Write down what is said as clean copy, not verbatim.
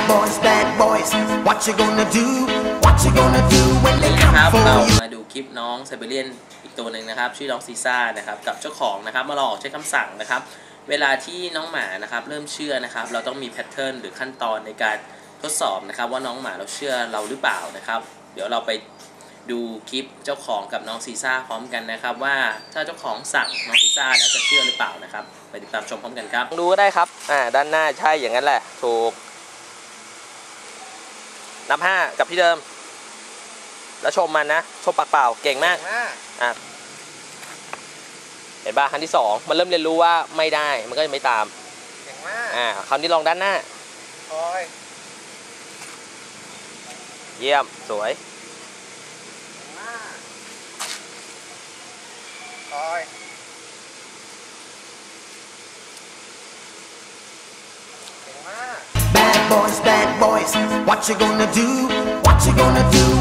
bad boys what you gonna do what you gonna do when they come for you มาดูคลิปน้องไซบีเรียนอีกตัวหนึ่งนะครับชื่อน้องซีซ่านะครับกับเจ้าของนะครับมาลองใช้คำสั่งนะครับเวลาที่น้องหมานะครับเริ่มเชื่อนะครับเราต้องมีแพทเทิร์นหรือขั้นตอนในการทดสอบนะครับว่าน้องหมาเราเชื่อเราหรือเปล่านะครับเดี๋ยวเราไปดูคลิปเจ้าของกับน้องซีซ่าพร้อมกันนะครับว่าถ้าเจ้าของสั่งน้องซีซ่าแล้วจะเชื่อหรือเปล่านะครับไปติดตามชมพร้อมกันครับดูก็ได้ครับด้านหน้าใช่อย่างนั้นแหละถูกนับ5กับที่เดิมแล้วชมมันนะชมปากเปล่าเก่งมากเห็นป่ะครั้งที่2มันเริ่มเรียนรู้ว่าไม่ได้มันก็จะไม่ตามเก่งมากคราวนี้ลองด้านหน้าเยี่ยมสวย Bad boys, what you gonna do? What you gonna do